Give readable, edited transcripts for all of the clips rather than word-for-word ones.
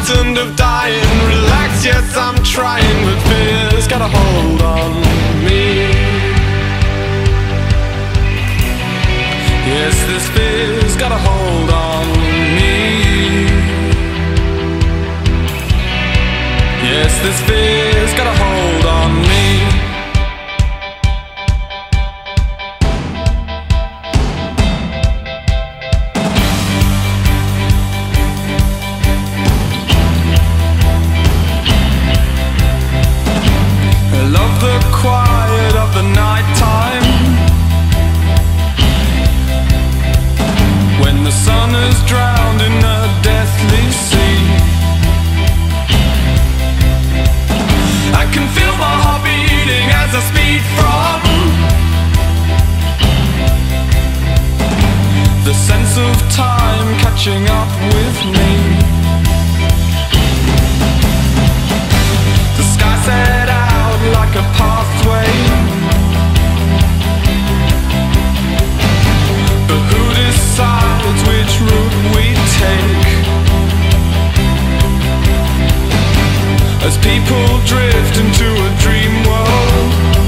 frightened of dying. Relax, yes, I'm trying, but fear's got a hold on me. Yes, this fear's got a hold on me. Yes, this fear's got a hold on me. Quiet of the night time, when the sun is drowned in a deathly sea. I can feel my heart beating as I speed from the sense of time catching up with me. The sky set out like a pathway, but who decides which route we take? As people drift into a dream world,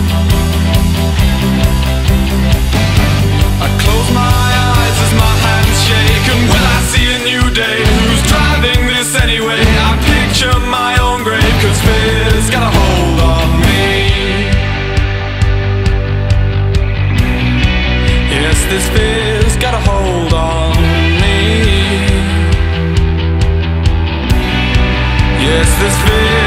I close my eyes as my hands shake. And will I see a new day? Who's driving this anyway? I picture my own grave, 'cause fear's got a hold on me. Yes, this fear's got a hold on me. Yes, this fear